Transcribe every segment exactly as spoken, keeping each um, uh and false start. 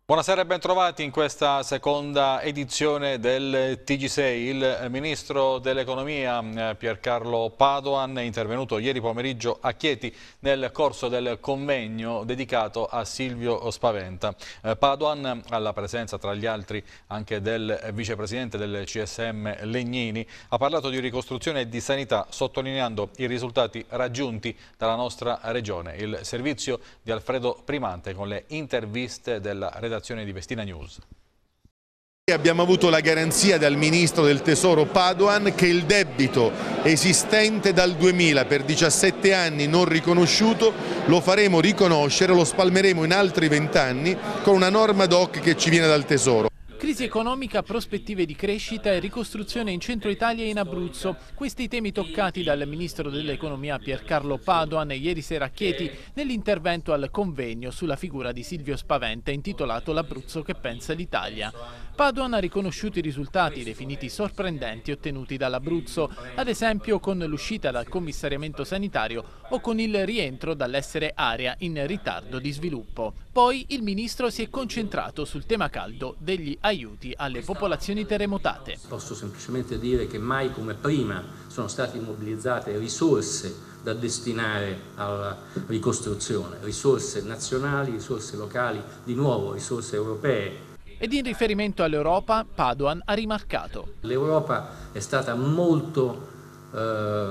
Buonasera e bentrovati in questa seconda edizione del T G sei. Il Ministro dell'Economia Piercarlo Padoan è intervenuto ieri pomeriggio a Chieti nel corso del convegno dedicato a Silvio Spaventa. Padoan, alla presenza tra gli altri anche del vicepresidente del C S M Legnini, ha parlato di ricostruzione e di sanità, sottolineando i risultati raggiunti dalla nostra regione. Il servizio di Alfredo Primante con le interviste della redazione di Vestina News. Abbiamo avuto la garanzia dal Ministro del Tesoro Padoan che il debito esistente dal duemila per diciassette anni non riconosciuto lo faremo riconoscere, lo spalmeremo in altri venti anni con una norma ad hoc che ci viene dal Tesoro. Crisi economica, prospettive di crescita e ricostruzione in Centro Italia e in Abruzzo. Questi i temi toccati dal Ministro dell'Economia Piercarlo Padoan ieri sera a Chieti nell'intervento al convegno sulla figura di Silvio Spaventa intitolato L'Abruzzo che pensa l'Italia. Padoan ha riconosciuto i risultati definiti sorprendenti ottenuti dall'Abruzzo, ad esempio con l'uscita dal commissariamento sanitario o con il rientro dall'essere area in ritardo di sviluppo. Poi il Ministro si è concentrato sul tema caldo degli aiuti alle popolazioni terremotate. Posso semplicemente dire che mai come prima sono state mobilizzate risorse da destinare alla ricostruzione, risorse nazionali, risorse locali, di nuovo risorse europee. Ed in riferimento all'Europa, Padoan ha rimarcato: l'Europa è stata molto eh,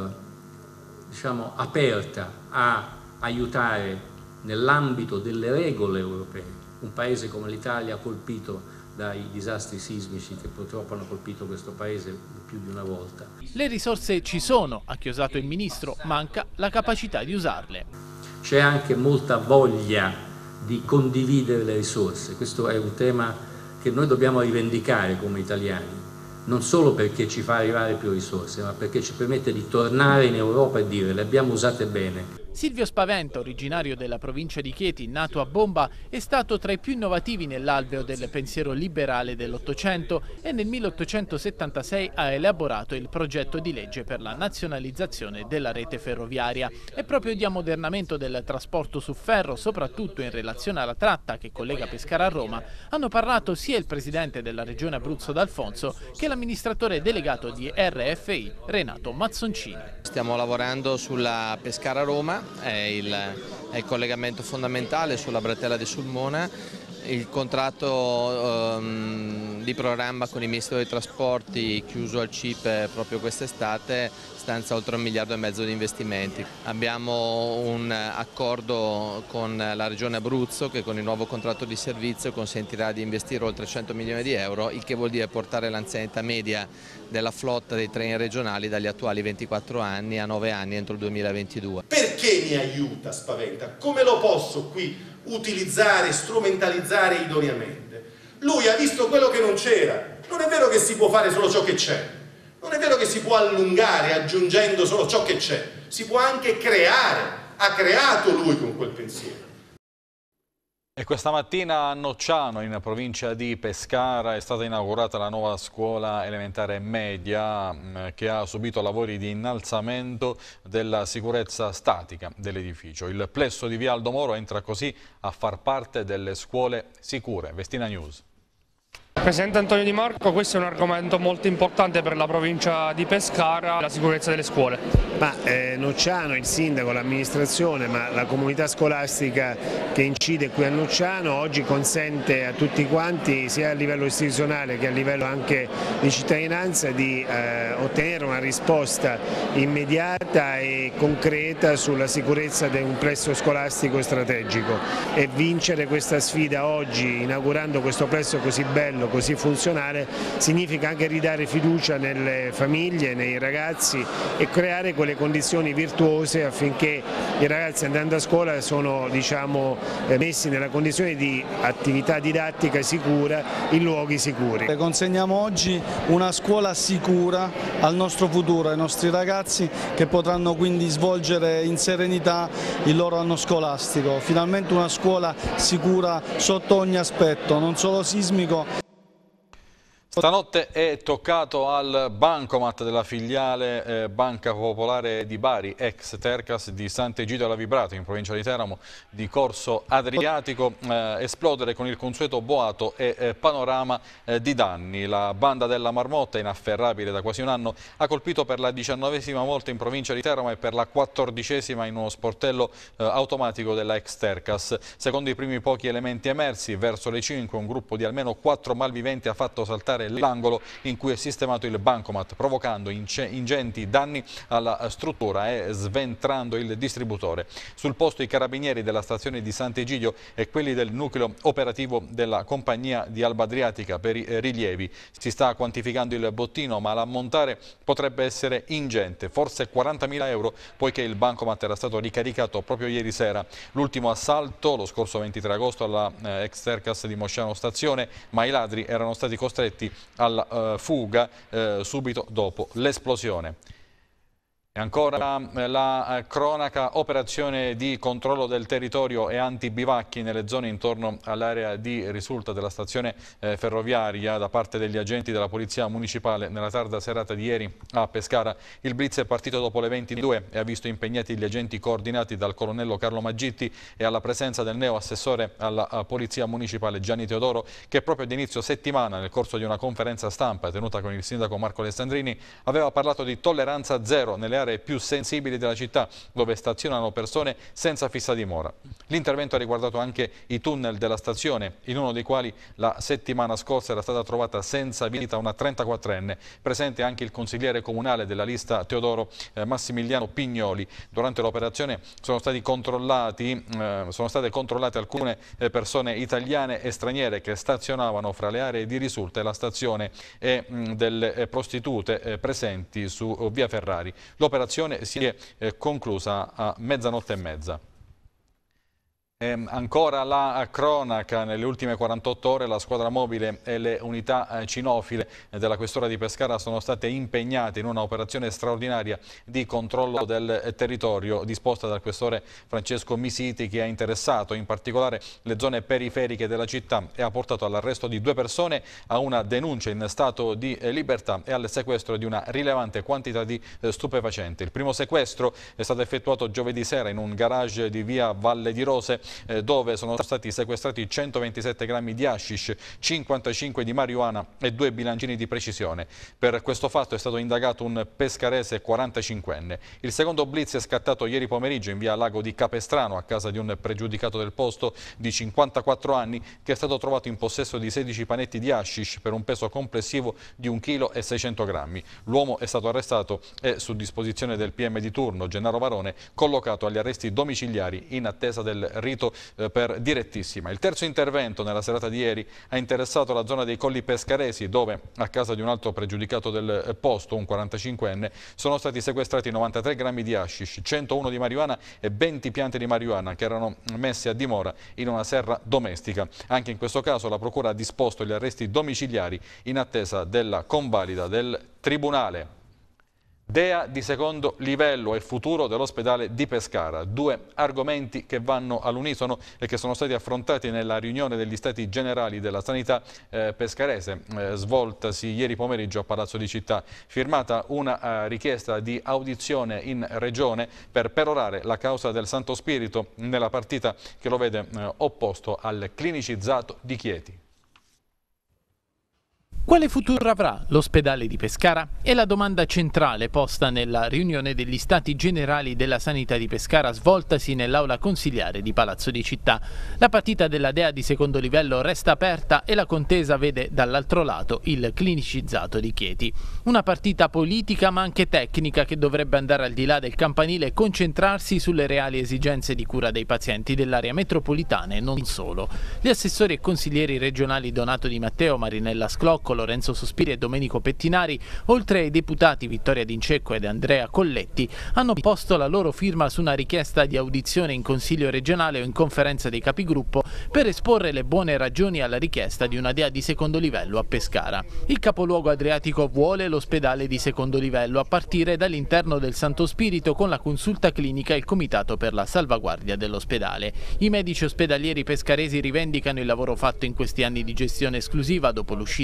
diciamo, aperta a aiutare nell'ambito delle regole europee un paese come l'Italia colpito dai disastri sismici che purtroppo hanno colpito questo paese più di una volta. Le risorse ci sono, ha chiosato il Ministro, manca la capacità di usarle. C'è anche molta voglia di condividere le risorse, questo è un tema che noi dobbiamo rivendicare come italiani, non solo perché ci fa arrivare più risorse, ma perché ci permette di tornare in Europa e dire le abbiamo usate bene. Silvio Spaventa, originario della provincia di Chieti, nato a Bomba, è stato tra i più innovativi nell'alveo del pensiero liberale dell'Ottocento e nel milleottocentosettantasei ha elaborato il progetto di legge per la nazionalizzazione della rete ferroviaria. E proprio di ammodernamento del trasporto su ferro, soprattutto in relazione alla tratta che collega Pescara a Roma, hanno parlato sia il presidente della regione Abruzzo D'Alfonso che l'amministratore delegato di R F I Renato Mazzoncini. Stiamo lavorando sulla Pescara-Roma. È il, è il collegamento fondamentale sulla bretella di Sulmona. Il contratto um, di programma con il Ministero dei Trasporti chiuso al C I P E proprio quest'estate stanzia oltre un miliardo e mezzo di investimenti. Abbiamo un accordo con la Regione Abruzzo che con il nuovo contratto di servizio consentirà di investire oltre cento milioni di euro, il che vuol dire portare l'anzianità media della flotta dei treni regionali dagli attuali ventiquattro anni a nove anni entro il duemilaventidue. Perché mi aiuta Spaventa? Come lo posso qui utilizzare, strumentalizzare idoneamente? Lui ha visto quello che non c'era. Non è vero che si può fare solo ciò che c'è. Non è vero che si può allungare aggiungendo solo ciò che c'è. Si può anche creare. Ha creato lui con quel pensiero. E questa mattina a Nocciano, in provincia di Pescara, è stata inaugurata la nuova scuola elementare media che ha subito lavori di innalzamento della sicurezza statica dell'edificio. Il plesso di Via Aldo Moro entra così a far parte delle scuole sicure. Vestina News. Presidente Antonio Di Marco, questo è un argomento molto importante per la provincia di Pescara, la sicurezza delle scuole. Ma eh, Nocciano, il sindaco, l'amministrazione, ma la comunità scolastica che incide qui a Nocciano oggi consente a tutti quanti, sia a livello istituzionale che a livello anche di cittadinanza, di eh, ottenere una risposta immediata e concreta sulla sicurezza di un plesso scolastico strategico. E vincere questa sfida oggi, inaugurando questo plesso così bello, così funzionale, significa anche ridare fiducia nelle famiglie, nei ragazzi e creare quelle condizioni virtuose affinché i ragazzi andando a scuola sono diciamo, messi nella condizione di attività didattica sicura in luoghi sicuri. Consegniamo oggi una scuola sicura al nostro futuro, ai nostri ragazzi che potranno quindi svolgere in serenità il loro anno scolastico. Finalmente una scuola sicura sotto ogni aspetto, non solo sismico. Stanotte è toccato al bancomat della filiale eh, Banca Popolare di Bari, ex Tercas di Sant'Egidio alla Vibrato, in provincia di Teramo, di Corso Adriatico, eh, esplodere con il consueto boato e eh, panorama eh, di danni. La banda della Marmotta, inafferrabile da quasi un anno, ha colpito per la diciannovesima volta in provincia di Teramo e per la quattordicesima in uno sportello eh, automatico della ex Tercas. Secondo i primi pochi elementi emersi, verso le cinque un gruppo di almeno quattro malviventi ha fatto saltare l'angolo in cui è sistemato il bancomat, provocando ingenti danni alla struttura e sventrando il distributore. Sul posto i carabinieri della stazione di Sant'Egidio e quelli del nucleo operativo della compagnia di Alba Adriatica per i rilievi. Si sta quantificando il bottino, ma l'ammontare potrebbe essere ingente, forse quarantamila euro, poiché il bancomat era stato ricaricato proprio ieri sera. L'ultimo assalto, lo scorso ventitré agosto, alla eh, ex Tercas di Mosciano Stazione, ma i ladri erano stati costretti alla uh, fuga uh, subito dopo l'esplosione. E ancora la cronaca, operazione di controllo del territorio e antibivacchi nelle zone intorno all'area di risulta della stazione eh, ferroviaria da parte degli agenti della Polizia Municipale nella tarda serata di ieri a Pescara. Il blitz è partito dopo le ventidue e ha visto impegnati gli agenti coordinati dal colonnello Carlo Maggitti e alla presenza del neo assessore alla Polizia Municipale Gianni Teodoro, che proprio ad inizio settimana, nel corso di una conferenza stampa tenuta con il sindaco Marco Alessandrini, aveva parlato di tolleranza zero nelle aree più sensibili della città, dove stazionano persone senza fissa dimora. L'intervento ha riguardato anche i tunnel della stazione, in uno dei quali la settimana scorsa era stata trovata senza vita una trentaquattrenne, presente anche il consigliere comunale della lista Teodoro eh, Massimiliano Pignoli. Durante l'operazione sono stati controllati, eh, sono state controllate alcune eh, persone italiane e straniere che stazionavano fra le aree di risulta e la stazione e mh, delle eh, prostitute eh, presenti su uh, via Ferrari. L'operazione si è eh, conclusa a mezzanotte e mezza. E ancora la cronaca, nelle ultime quarantotto ore la squadra mobile e le unità cinofile della questura di Pescara sono state impegnate in una operazione straordinaria di controllo del territorio disposta dal questore Francesco Misiti, che ha interessato in particolare le zone periferiche della città e ha portato all'arresto di due persone, a una denuncia in stato di libertà e al sequestro di una rilevante quantità di stupefacenti. Il primo sequestro è stato effettuato giovedì sera in un garage di via Valle di Rose, dove sono stati sequestrati centoventisette grammi di hashish, cinquantacinque di marijuana e due bilancini di precisione. Per questo fatto è stato indagato un pescarese quarantacinquenne. Il secondo blitz è scattato ieri pomeriggio in via Lago di Capestrano, a casa di un pregiudicato del posto di cinquantaquattro anni, che è stato trovato in possesso di sedici panetti di hashish per un peso complessivo di un chilo e seicento grammi. L'uomo è stato arrestato e, su disposizione del P M di turno Gennaro Varone, collocato agli arresti domiciliari in attesa del rito per direttissima. Il terzo intervento nella serata di ieri ha interessato la zona dei Colli Pescaresi, dove a casa di un altro pregiudicato del posto, un quarantacinquenne, sono stati sequestrati novantatré grammi di hashish, centouno di marijuana e venti piante di marijuana che erano messe a dimora in una serra domestica. Anche in questo caso la procura ha disposto gli arresti domiciliari in attesa della convalida del tribunale. D E A di secondo livello e futuro dell'ospedale di Pescara, due argomenti che vanno all'unisono e che sono stati affrontati nella riunione degli Stati Generali della Sanità eh, pescarese, eh, svoltasi ieri pomeriggio a Palazzo di Città. Firmata una eh, richiesta di audizione in Regione per perorare la causa del Santo Spirito nella partita che lo vede eh, opposto al clinicizzato di Chieti. Quale futuro avrà l'ospedale di Pescara? È la domanda centrale posta nella riunione degli Stati Generali della Sanità di Pescara svoltasi nell'aula consiliare di Palazzo di Città. La partita della D E A di secondo livello resta aperta e la contesa vede dall'altro lato il clinicizzato di Chieti. Una partita politica ma anche tecnica che dovrebbe andare al di là del campanile e concentrarsi sulle reali esigenze di cura dei pazienti dell'area metropolitana e non solo. Gli assessori e consiglieri regionali Donato Di Matteo, Marinella Sclocco, Lorenzo Sospiri e Domenico Pettinari, oltre ai deputati Vittoria D'Incecco ed Andrea Colletti, hanno posto la loro firma su una richiesta di audizione in Consiglio regionale o in conferenza dei capigruppo per esporre le buone ragioni alla richiesta di una D E A di secondo livello a Pescara. Il capoluogo adriatico vuole l'ospedale di secondo livello a partire dall'interno del Santo Spirito, con la consulta clinica e il comitato per la salvaguardia dell'ospedale. I medici ospedalieri pescaresi rivendicano il lavoro fatto in questi anni di gestione esclusiva dopo l'uscita dell'Università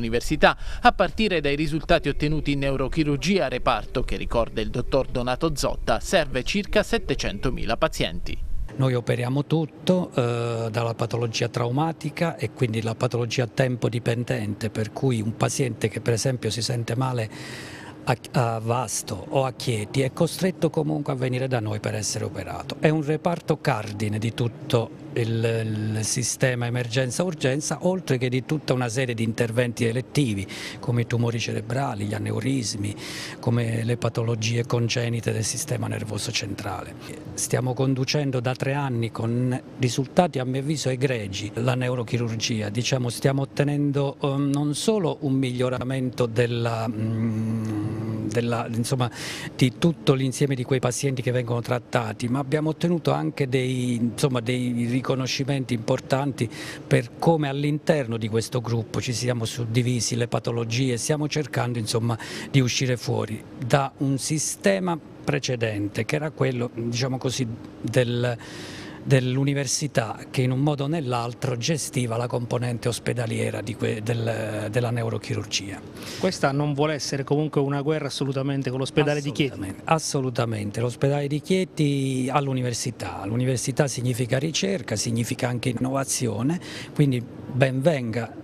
università, a partire dai risultati ottenuti in neurochirurgia, reparto che, ricorda il dottor Donato Zotta, serve circa settecentomila pazienti. Noi operiamo tutto, eh, dalla patologia traumatica e quindi la patologia tempo dipendente, per cui un paziente che per esempio si sente male a, a Vasto o a Chieti è costretto comunque a venire da noi per essere operato. È un reparto cardine di tutto il, il sistema emergenza-urgenza, oltre che di tutta una serie di interventi elettivi come i tumori cerebrali, gli aneurismi, come le patologie congenite del sistema nervoso centrale. Stiamo conducendo da tre anni con risultati a mio avviso egregi la neurochirurgia, diciamo stiamo ottenendo um, non solo un miglioramento della, um, della, insomma, di tutto l'insieme di quei pazienti che vengono trattati, ma abbiamo ottenuto anche dei, insomma, dei riconoscimenti importanti per come all'interno di questo gruppo ci siamo suddivisi le patologie, stiamo cercando insomma di uscire fuori da un sistema precedente che era quello, diciamo così, del dell'università che in un modo o nell'altro gestiva la componente ospedaliera di que, del, della neurochirurgia. Questa non vuole essere comunque una guerra assolutamente con l'ospedale di Chieti? Assolutamente, l'ospedale di Chieti all'università, l'università significa ricerca, significa anche innovazione, quindi ben venga.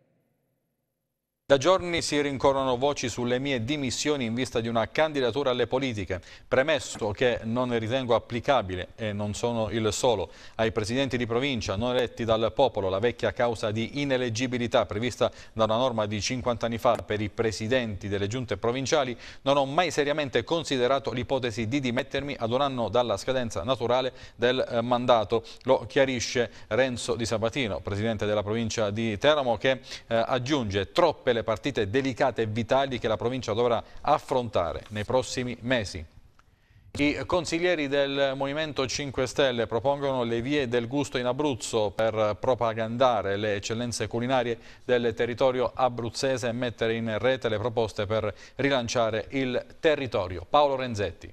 Da giorni si rincorrono voci sulle mie dimissioni in vista di una candidatura alle politiche, premesso che non ritengo applicabile, e non sono il solo, ai presidenti di provincia non eletti dal popolo la vecchia causa di ineleggibilità prevista da una norma di cinquanta anni fa per i presidenti delle giunte provinciali. Non ho mai seriamente considerato l'ipotesi di dimettermi ad un anno dalla scadenza naturale del mandato, lo chiarisce Renzo Di Sabatino, presidente della provincia di Teramo, che eh, aggiunge troppe le partite delicate e vitali che la provincia dovrà affrontare nei prossimi mesi. I consiglieri del Movimento cinque Stelle propongono le vie del gusto in Abruzzo per propagandare le eccellenze culinarie del territorio abruzzese e mettere in rete le proposte per rilanciare il territorio. Paolo Renzetti.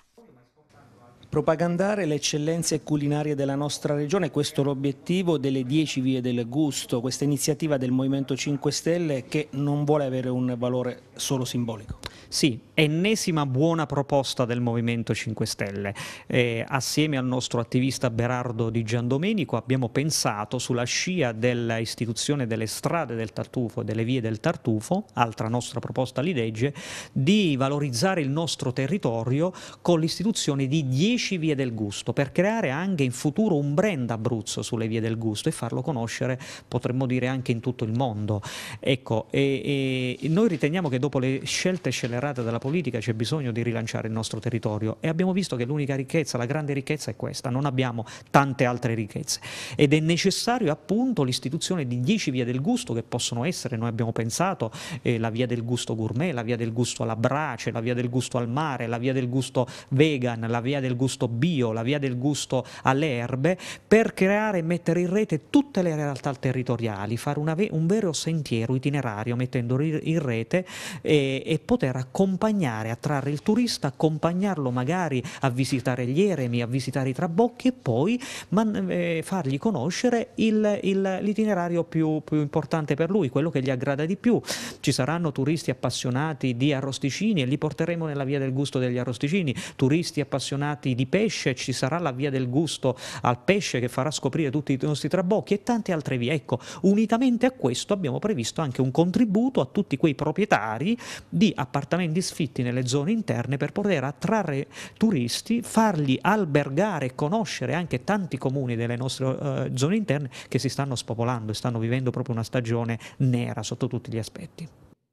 Propagandare le eccellenze culinarie della nostra regione, questo è l'obiettivo delle dieci vie del gusto, questa iniziativa del Movimento cinque Stelle che non vuole avere un valore solo simbolico. Sì, ennesima buona proposta del Movimento cinque Stelle. Eh, assieme al nostro attivista Berardo Di Giandomenico abbiamo pensato, sulla scia dell'istituzione delle strade del Tartufo, delle vie del Tartufo, altra nostra proposta di legge, di valorizzare il nostro territorio con l'istituzione di dieci vie del gusto, per creare anche in futuro un brand Abruzzo sulle vie del gusto e farlo conoscere, potremmo dire, anche in tutto il mondo. Ecco, e, e noi riteniamo che dopo le scelte scelerate della politica c'è bisogno di rilanciare il nostro territorio e abbiamo visto che l'unica ricchezza, la grande ricchezza è questa, non abbiamo tante altre ricchezze ed è necessario appunto l'istituzione di dieci vie del gusto che possono essere, noi abbiamo pensato, eh, la via del gusto gourmet, la via del gusto alla brace, la via del gusto al mare, la via del gusto vegan, la via del gusto bio, la via del gusto alle erbe, per creare e mettere in rete tutte le realtà territoriali, fare una, un vero sentiero itinerario mettendo in rete e, e poter accompagnare, attrarre il turista, accompagnarlo magari a visitare gli eremi, a visitare i trabocchi e poi man, eh, fargli conoscere l'itinerario più, più importante per lui, quello che gli aggrada di più. Ci saranno turisti appassionati di arrosticini e li porteremo nella via del gusto degli arrosticini, turisti appassionati di pesce, ci sarà la via del gusto al pesce che farà scoprire tutti i nostri trabocchi e tante altre vie. Ecco, unitamente a questo abbiamo previsto anche un contributo a tutti quei proprietari di appartamenti sfitti nelle zone interne per poter attrarre turisti, farli albergare e conoscere anche tanti comuni delle nostre uh, zone interne che si stanno spopolando e stanno vivendo proprio una stagione nera sotto tutti gli aspetti.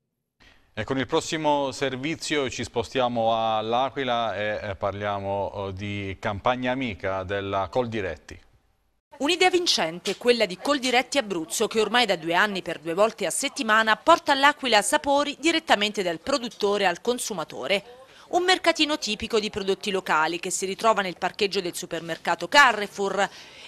E con il prossimo servizio ci spostiamo all'Aquila e parliamo di campagna amica della Coldiretti. Un'idea vincente è quella di Coldiretti Abruzzo, che ormai da due anni per due volte a settimana porta all'Aquila sapori direttamente dal produttore al consumatore. Un mercatino tipico di prodotti locali che si ritrova nel parcheggio del supermercato Carrefour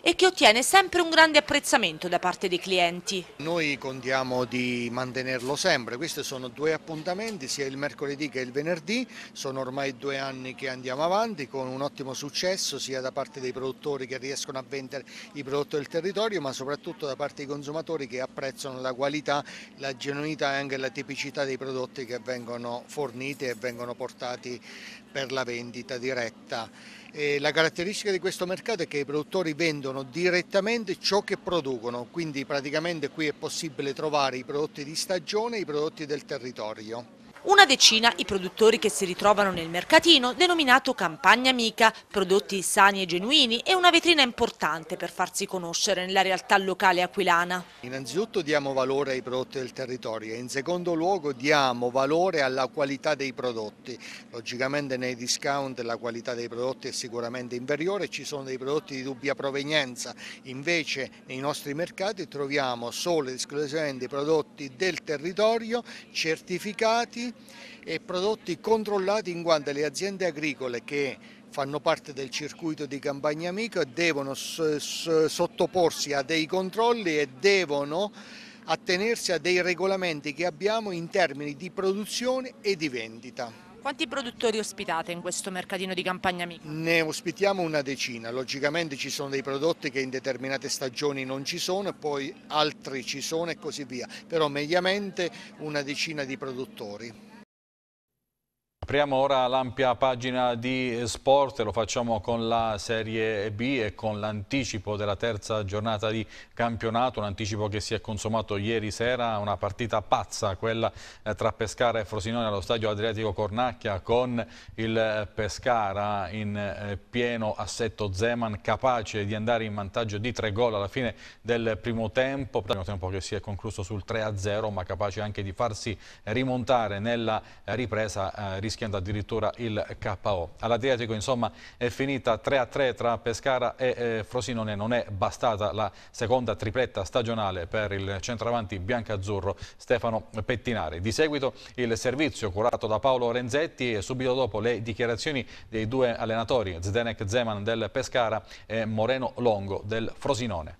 e che ottiene sempre un grande apprezzamento da parte dei clienti. Noi contiamo di mantenerlo sempre, questi sono due appuntamenti, sia il mercoledì che il venerdì, sono ormai due anni che andiamo avanti con un ottimo successo sia da parte dei produttori che riescono a vendere i prodotti del territorio, ma soprattutto da parte dei consumatori che apprezzano la qualità, la genuinità e anche la tipicità dei prodotti che vengono forniti e vengono portati per la vendita diretta. E la caratteristica di questo mercato è che i produttori vendono direttamente ciò che producono, quindi praticamente qui è possibile trovare i prodotti di stagione e i prodotti del territorio. Una decina i produttori che si ritrovano nel mercatino denominato Campagna Amica, prodotti sani e genuini e una vetrina importante per farsi conoscere nella realtà locale aquilana. Innanzitutto diamo valore ai prodotti del territorio e in secondo luogo diamo valore alla qualità dei prodotti. Logicamente nei discount la qualità dei prodotti è sicuramente inferiore, ci sono dei prodotti di dubbia provenienza, invece nei nostri mercati troviamo solo ed esclusivamente prodotti del territorio certificati e prodotti controllati, in quanto le aziende agricole che fanno parte del circuito di Campagna Amica devono sottoporsi a dei controlli e devono attenersi a dei regolamenti che abbiamo in termini di produzione e di vendita. Quanti produttori ospitate in questo mercatino di Campagna Amica? Ne ospitiamo una decina, logicamente ci sono dei prodotti che in determinate stagioni non ci sono e poi altri ci sono e così via, però mediamente una decina di produttori. Apriamo ora l'ampia pagina di sport, lo facciamo con la Serie B e con l'anticipo della terza giornata di campionato, un anticipo che si è consumato ieri sera, una partita pazza, quella tra Pescara e Frosinone allo stadio Adriatico Cornacchia, con il Pescara in pieno assetto Zeman, capace di andare in vantaggio di tre gol alla fine del primo tempo, primo tempo che si è concluso sul tre a zero, ma capace anche di farsi rimontare nella ripresa, eh, rischiando addirittura il K O. All'Adriatico insomma è finita tre a tre tra Pescara e eh, Frosinone, non è bastata la seconda tripletta stagionale per il centravanti biancazzurro Stefano Pettinari. Di seguito il servizio curato da Paolo Renzetti e subito dopo le dichiarazioni dei due allenatori, Zdenek Zeman del Pescara e Moreno Longo del Frosinone.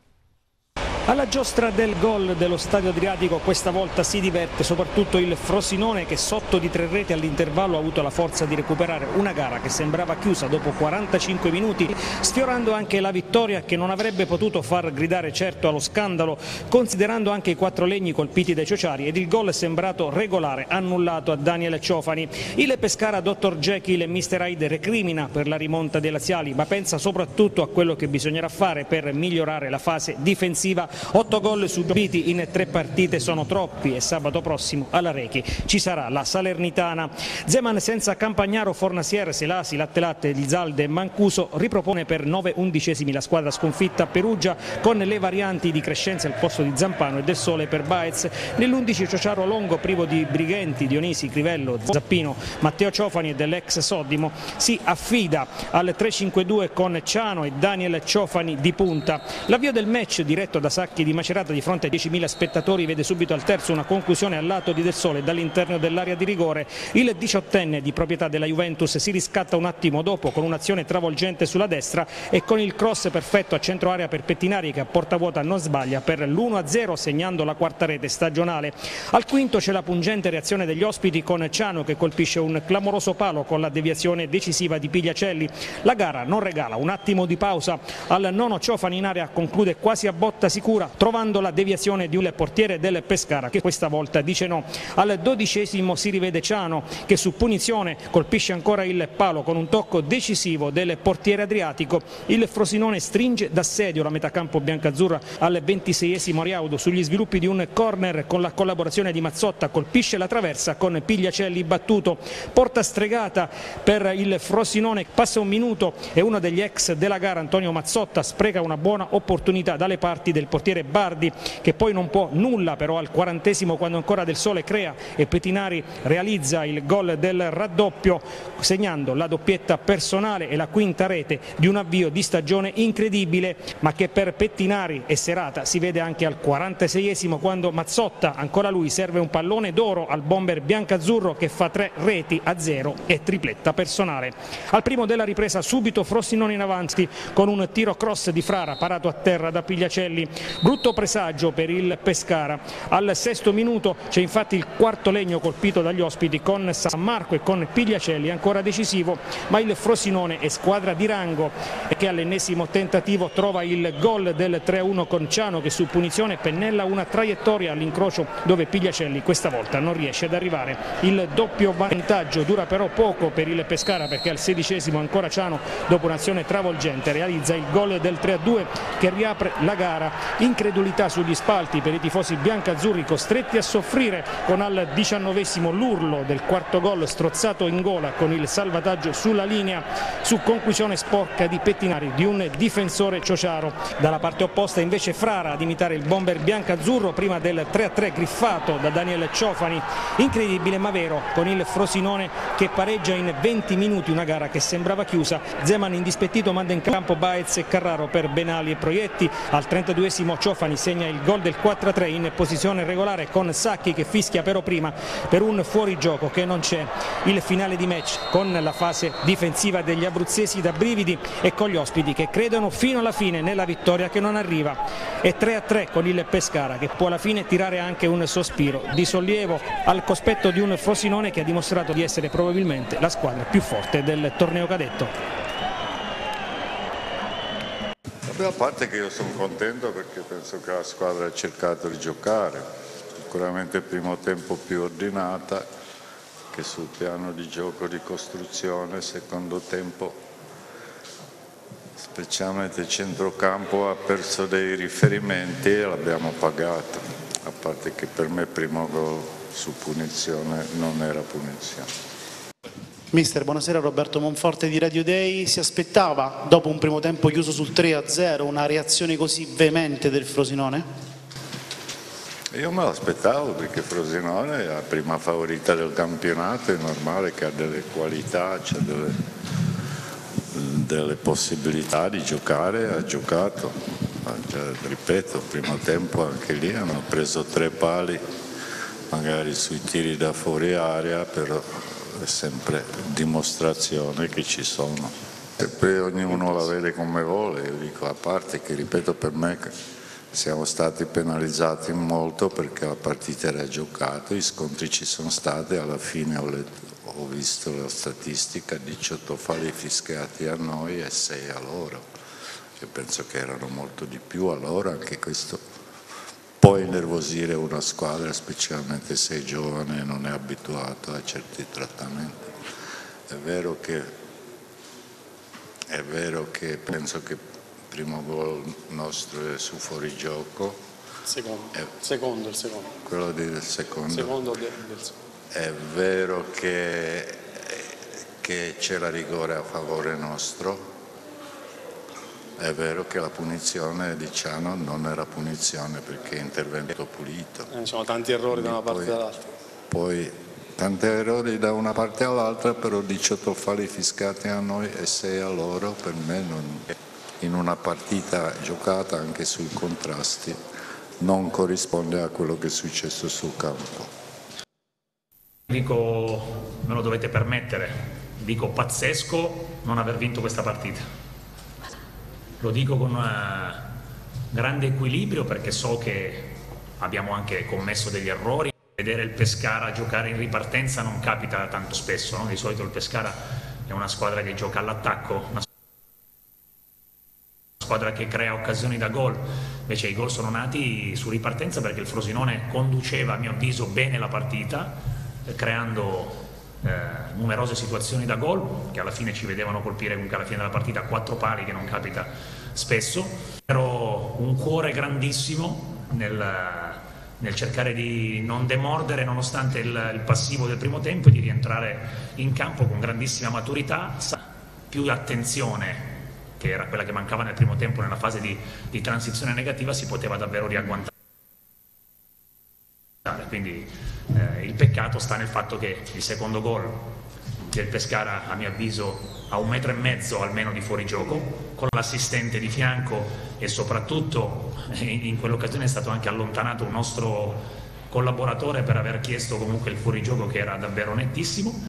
Alla giostra del gol dello Stadio Adriatico questa volta si diverte soprattutto il Frosinone, che sotto di tre reti all'intervallo ha avuto la forza di recuperare una gara che sembrava chiusa dopo quarantacinque minuti, sfiorando anche la vittoria che non avrebbe potuto far gridare certo allo scandalo, considerando anche i quattro legni colpiti dai Ciociari, ed il gol è sembrato regolare, annullato a Daniel Ciofani. Il Pescara dottor Jekyll e mister Hyde recrimina per la rimonta dei laziali, ma pensa soprattutto a quello che bisognerà fare per migliorare la fase difensiva. Otto gol subiti in tre partite sono troppi e sabato prossimo alla Rechi ci sarà la Salernitana. Zeman senza Campagnaro, Fornasier, Selasi, Latte Latte, Lizalde e Mancuso ripropone per nove undicesimi la squadra sconfitta a Perugia, con le varianti di Crescenzi al posto di Zampano e Del Sole per Baez. Nell'undici Ciociaro Longo privo di Brighenti, Dionisi, Crivello, Zappino, Matteo Ciofani e dell'ex Soddimo si affida al tre cinque due con Ciano e Daniel Ciofani di punta. L'avvio del match diretto da Sacchi di Macerata di fronte a diecimila spettatori vede subito al terzo una conclusione al lato di Del Sole dall'interno dell'area di rigore. Il diciottenne di proprietà della Juventus si riscatta un attimo dopo con un'azione travolgente sulla destra e con il cross perfetto a centro area per Pettinari, che a porta vuota non sbaglia per l'uno a zero, segnando la quarta rete stagionale. Al quinto c'è la pungente reazione degli ospiti con Ciano che colpisce un clamoroso palo con la deviazione decisiva di Pigliacelli. La gara non regala un attimo di pausa. Al nono Ciofani in area conclude quasi a botta sicura, trovando la deviazione di un portiere del Pescara che questa volta dice no. Al dodicesimo si rivede Ciano che su punizione colpisce ancora il palo con un tocco decisivo del portiere adriatico. Il Frosinone stringe d'assedio la metacampo biancazzurra al ventiseiesimo Ariaudo sugli sviluppi di un corner con la collaborazione di Mazzotta, colpisce la traversa con Pigliacelli battuto. Porta stregata per il Frosinone, passa un minuto e uno degli ex della gara, Antonio Mazzotta, spreca una buona opportunità dalle parti del portiere portiere Bardi, che poi non può nulla però al quarantesimo, quando ancora Del Sole crea e Pettinari realizza il gol del raddoppio, segnando la doppietta personale e la quinta rete di un avvio di stagione incredibile, ma che per Pettinari e serata si vede anche al quarantaseiesimo, quando Mazzotta, ancora lui, serve un pallone d'oro al bomber biancazzurro che fa tre reti a zero e tripletta personale. Al primo della ripresa subito Frosinone in avanti con un tiro cross di Frara parato a terra da Pigliacelli. Brutto presagio per il Pescara. Al sesto minuto c'è infatti il quarto legno colpito dagli ospiti con San Marco e con Pigliacelli ancora decisivo, ma il Frosinone è squadra di rango e che all'ennesimo tentativo trova il gol del tre a uno con Ciano, che su punizione pennella una traiettoria all'incrocio dove Pigliacelli questa volta non riesce ad arrivare. Il doppio vantaggio dura però poco per il Pescara, perché al sedicesimo ancora Ciano, dopo un'azione travolgente, realizza il gol del tre a due che riapre la gara. Incredulità sugli spalti per i tifosi biancazzurri, costretti a soffrire con al diciannovesimo l'urlo del quarto gol strozzato in gola con il salvataggio sulla linea su conclusione sporca di Pettinari, di un difensore ciociaro. Dalla parte opposta invece Frara ad imitare il bomber biancazzurro prima del tre a tre griffato da Daniel Ciofani. Incredibile ma vero, con il Frosinone che pareggia in venti minuti una gara che sembrava chiusa. Zeman indispettito manda in campo Baez e Carraro per Benali e Proietti. Al trentaduesimo Ciofani segna il gol del quattro a tre in posizione regolare, con Sacchi che fischia però prima per un fuorigioco che non c'è. Il finale di match con la fase difensiva degli abruzzesi da brividi e con gli ospiti che credono fino alla fine nella vittoria che non arriva. E tre a tre con il Pescara che può alla fine tirare anche un sospiro di sollievo al cospetto di un Frosinone che ha dimostrato di essere probabilmente la squadra più forte del torneo cadetto. A parte che io sono contento perché penso che la squadra ha cercato di giocare, sicuramente il primo tempo più ordinata, che sul piano di gioco di costruzione, secondo tempo, specialmente il centrocampo ha perso dei riferimenti e l'abbiamo pagato, a parte che per me il primo gol su punizione non era punizione. Mister, buonasera, Roberto Monforte di Radio Day. Si aspettava, dopo un primo tempo chiuso sul tre a zero, una reazione così veemente del Frosinone? Io me l'aspettavo perché Frosinone è la prima favorita del campionato, è normale che ha delle qualità, ha delle, delle possibilità di giocare, ha giocato, ripeto, il primo tempo anche lì hanno preso tre pali, magari sui tiri da fuori area, però è sempre dimostrazione che ci sono. E poi ognuno la vede come vuole, io dico a parte che, ripeto, per me siamo stati penalizzati molto perché la partita era giocata, gli scontri ci sono stati, alla fine ho, letto, ho visto la statistica, diciotto falli fischiati a noi e sei a loro. Io penso che erano molto di più a loro, anche questo può innervosire una squadra, specialmente se è giovane e non è abituato a certi trattamenti. È vero che, è vero che penso che il primo gol nostro è su fuorigioco. Secondo, è, secondo il secondo. Quello del secondo. Secondo del, del secondo. È vero che, che c'è la rigore a favore nostro. È vero che la punizione di Ciano non era punizione perché è intervento pulito. Eh, ci sono tanti errori da una parte e dall'altra. Poi tanti errori da una parte all'altra, però diciotto falli fiscati a noi e sei a loro, per me non, in una partita giocata anche sui contrasti non corrisponde a quello che è successo sul campo. Dico, me lo dovete permettere, dico pazzesco non aver vinto questa partita. Lo dico con grande equilibrio perché so che abbiamo anche commesso degli errori. Vedere il Pescara giocare in ripartenza non capita tanto spesso, no? Di solito il Pescara è una squadra che gioca all'attacco, una squadra che crea occasioni da gol, invece i gol sono nati su ripartenza perché il Frosinone conduceva, a mio avviso, bene la partita, creando Eh, numerose situazioni da gol che alla fine ci vedevano colpire comunque alla fine della partita quattro pali, che non capita spesso. Però un cuore grandissimo nel, nel cercare di non demordere nonostante il, il passivo del primo tempo e di rientrare in campo con grandissima maturità, più attenzione che era quella che mancava nel primo tempo nella fase di, di transizione negativa, si poteva davvero riagguantare. Quindi eh, il peccato sta nel fatto che il secondo gol del Pescara, a mio avviso, a un metro e mezzo almeno di fuorigioco, con l'assistente di fianco, e soprattutto in, in quell'occasione è stato anche allontanato un nostro collaboratore per aver chiesto comunque il fuorigioco, che era davvero nettissimo.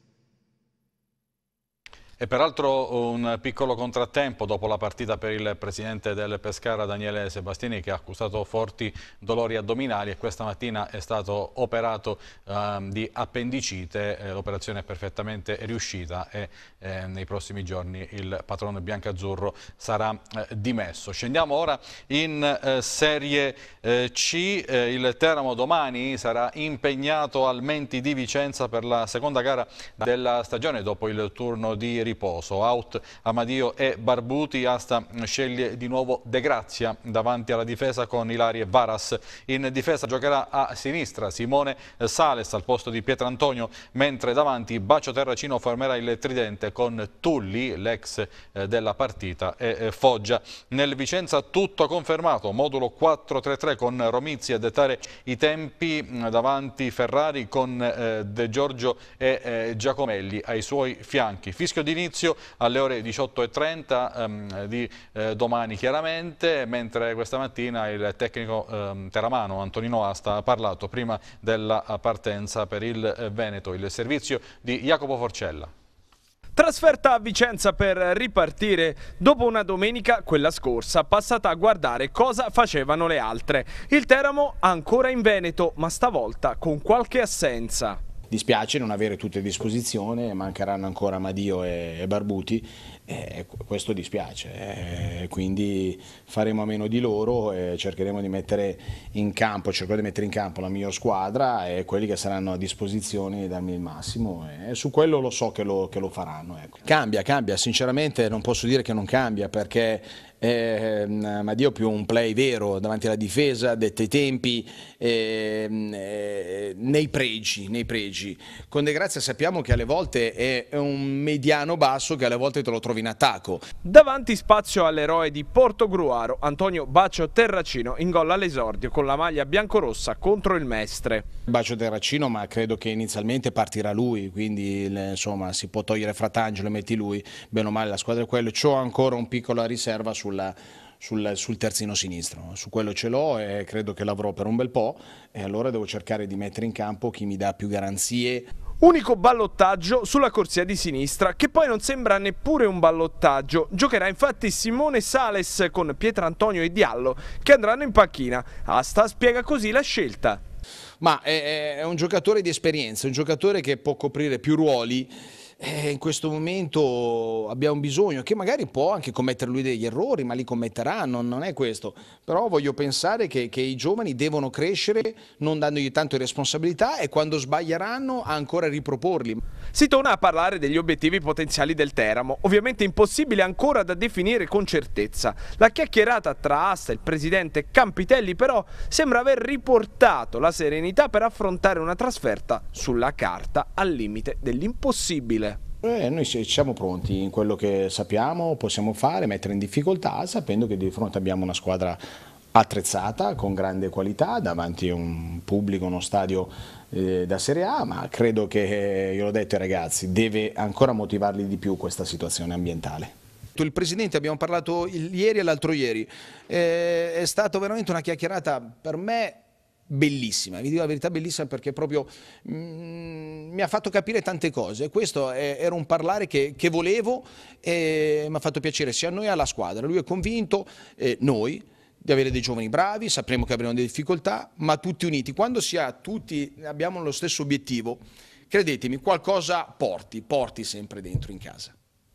E peraltro un piccolo contrattempo dopo la partita per il presidente del Pescara, Daniele Sebastini, che ha accusato forti dolori addominali e questa mattina è stato operato eh, di appendicite. Eh, l'operazione è perfettamente riuscita e eh, nei prossimi giorni il patrono biancazzurro sarà eh, dimesso. Scendiamo ora in eh, Serie eh, C. Eh, il Teramo domani sarà impegnato al Menti di Vicenza per la seconda gara della stagione dopo il turno di riposo. Out Amadio e Barbuti. Asta sceglie di nuovo De Grazia davanti alla difesa con Ilari e Varas. In difesa giocherà a sinistra Simone Sales al posto di Pietrantonio, mentre davanti Bacio Terracino formerà il tridente con Tulli, l'ex della partita, e Foggia. Nel Vicenza tutto confermato, modulo quattro tre tre con Romizzi a dettare i tempi, davanti Ferrari con De Giorgio e Giacomelli ai suoi fianchi. Fischio di inizio alle ore diciotto e trenta ehm, di eh, domani chiaramente, mentre questa mattina il tecnico ehm, teramano Antonino Asta ha parlato prima della partenza per il eh, Veneto, il servizio di Jacopo Forcella. Trasferta a Vicenza per ripartire dopo una domenica, quella scorsa, passata a guardare cosa facevano le altre. Il Teramo ancora in Veneto, ma stavolta con qualche assenza. Dispiace non avere tutte a disposizione, mancheranno ancora Amadio e Barbuti, e questo dispiace, e quindi faremo a meno di loro e cercheremo di mettere in campo, cercherò di mettere in campo la miglior squadra e quelli che saranno a disposizione darmi il massimo, e su quello lo so che lo, che lo faranno. Ecco. Cambia, cambia, sinceramente non posso dire che non cambia, perché Eh, Amadio più un play vero davanti alla difesa, detta i tempi, eh, eh, nei pregi, nei pregi. Con De Grazia sappiamo che alle volte è un mediano basso, che alle volte te lo trovi in attacco. Davanti spazio all'eroe di Portogruaro, Antonio Bacio Terracino, in gol all'esordio con la maglia biancorossa contro il Mestre. Bacio Terracino, ma credo che inizialmente partirà lui, quindi insomma si può togliere Fratangelo e metti lui, bene o male la squadra è quello. C'ho ancora un piccola riserva su Sulla, sul, sul terzino sinistro, su quello ce l'ho e credo che l'avrò per un bel po', e allora devo cercare di mettere in campo chi mi dà più garanzie. Unico ballottaggio sulla corsia di sinistra, che poi non sembra neppure un ballottaggio. Giocherà infatti Simone Sales con Pietrantonio e Diallo, che andranno in panchina. Asta spiega così la scelta. Ma è, è un giocatore di esperienza, un giocatore che può coprire più ruoli. Eh, in questo momento abbiamo bisogno, che magari può anche commettere lui degli errori, ma li commetterà, non, non è questo. Però voglio pensare che, che i giovani devono crescere non dandogli tanto responsabilità, e quando sbaglieranno ancora riproporli. Si torna a parlare degli obiettivi potenziali del Teramo, ovviamente impossibile ancora da definire con certezza. La chiacchierata tra Asta e il presidente Campitelli però sembra aver riportato la serenità per affrontare una trasferta sulla carta al limite dell'impossibile. Eh, noi siamo pronti in quello che sappiamo, possiamo fare, mettere in difficoltà, sapendo che di fronte abbiamo una squadra attrezzata, con grande qualità, davanti a un pubblico, uno stadio eh, da Serie A, ma credo che, io l'ho detto ai ragazzi, deve ancora motivarli di più questa situazione ambientale. Il presidente, abbiamo parlato ieri e l'altro ieri, eh, è stata veramente una chiacchierata per me bellissima, vi dico la verità, bellissima, perché proprio mm, mi ha fatto capire tante cose. Questo è, era un parlare che, che volevo, e mi ha fatto piacere sia a noi che alla squadra. Lui è convinto, eh, noi, di avere dei giovani bravi, sapremo che avremo delle difficoltà, ma tutti uniti. Quando si ha tutti, abbiamo lo stesso obiettivo, credetemi, qualcosa porti, porti sempre dentro in casa.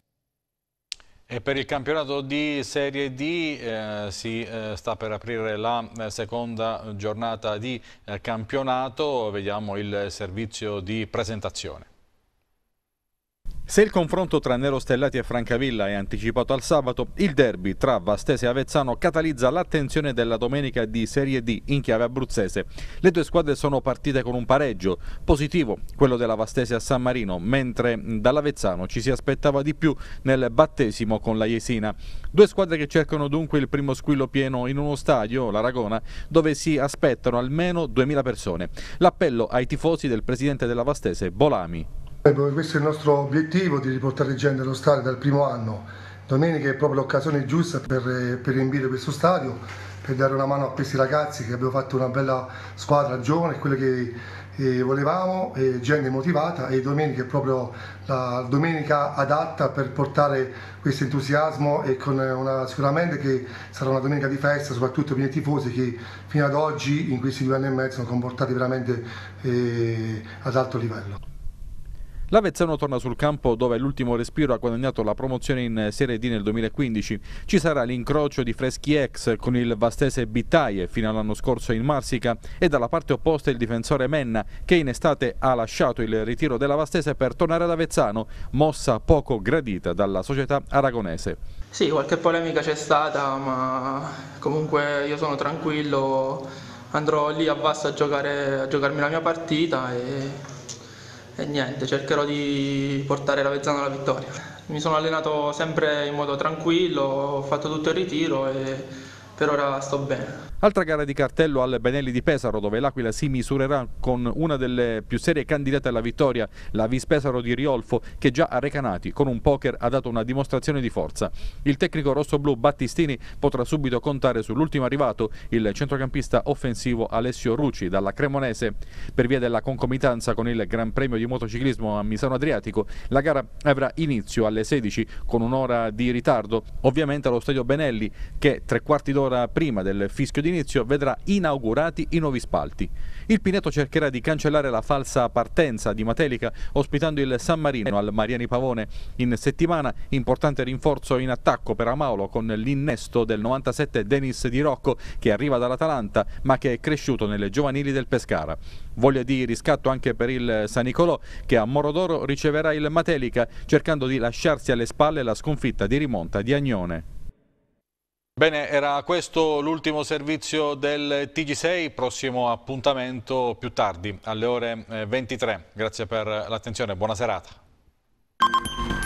E per il campionato di Serie D eh, si eh, sta per aprire la eh, seconda giornata di eh, campionato. Vediamo il servizio di presentazione. Se il confronto tra Nerostellati e Francavilla è anticipato al sabato, il derby tra Vastese e Avezzano catalizza l'attenzione della domenica di Serie D in chiave abruzzese. Le due squadre sono partite con un pareggio positivo, quello della Vastese a San Marino, mentre dall'Avezzano ci si aspettava di più nel battesimo con la Jesina. Due squadre che cercano dunque il primo squillo pieno in uno stadio, l'Aragona, dove si aspettano almeno duemila persone. L'appello ai tifosi del presidente della Vastese, Bolami. Questo è il nostro obiettivo, di riportare gente allo stadio dal primo anno. Domenica è proprio l'occasione giusta per, per riempire questo stadio, per dare una mano a questi ragazzi che abbiamo fatto una bella squadra giovane, quello che eh, volevamo, eh, gente motivata, e domenica è proprio la domenica adatta per portare questo entusiasmo, e con una, sicuramente che sarà una domenica di festa, soprattutto per i tifosi che fino ad oggi, in questi due anni e mezzo, sono comportati veramente eh, ad alto livello. L'Avezzano torna sul campo dove l'ultimo respiro ha guadagnato la promozione in Serie D nel duemilaquindici. Ci sarà l'incrocio di Freschi ex con il Vastese Bittaie fino all'anno scorso in Marsica, e dalla parte opposta il difensore Menna, che in estate ha lasciato il ritiro della Vastese per tornare ad Avezzano, mossa poco gradita dalla società aragonese. Sì, qualche polemica c'è stata, ma comunque io sono tranquillo, andrò lì a Vasta a giocare, a giocarmi la mia partita e... E niente, cercherò di portare l'Avezzano alla vittoria. Mi sono allenato sempre in modo tranquillo, ho fatto tutto il ritiro e per ora sto bene. Altra gara di cartello al Benelli di Pesaro, dove l'Aquila si misurerà con una delle più serie candidate alla vittoria, la Vis Pesaro di Riolfo, che già a Recanati con un poker ha dato una dimostrazione di forza. Il tecnico rossoblu Battistini potrà subito contare sull'ultimo arrivato, il centrocampista offensivo Alessio Rucci dalla Cremonese. Per via della concomitanza con il Gran Premio di motociclismo a Misano Adriatico, la gara avrà inizio alle sedici con un'ora di ritardo, ovviamente allo stadio Benelli, che tre quarti d'ora prima del fischio di inizio vedrà inaugurati i nuovi spalti. Il Pineto cercherà di cancellare la falsa partenza di Matelica ospitando il San Marino al Mariani Pavone. In settimana importante rinforzo in attacco per Amaulo con l'innesto del novantasette Denis Di Rocco, che arriva dall'Atalanta ma che è cresciuto nelle giovanili del Pescara. Voglia di riscatto anche per il San Nicolò, che a Morodoro riceverà il Matelica cercando di lasciarsi alle spalle la sconfitta di rimonta di Agnone. Bene, era questo l'ultimo servizio del T G sei, prossimo appuntamento più tardi alle ore ventitré. Grazie per l'attenzione, buona serata.